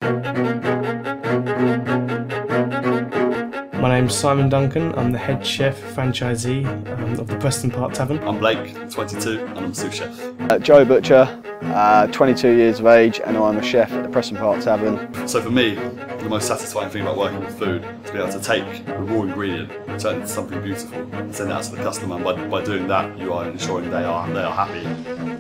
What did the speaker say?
My name's Simon Duncan. I'm the head chef franchisee of the Preston Park Tavern. I'm Blake, 22, and I'm a sous chef. Joe Butcher, 22 years of age, and I'm a chef at the Preston Park Tavern. So for me, the most satisfying thing about working with food is to be able to take a raw ingredient, turn it into something beautiful, and send it out to the customer. And by doing that, you are ensuring they are happy.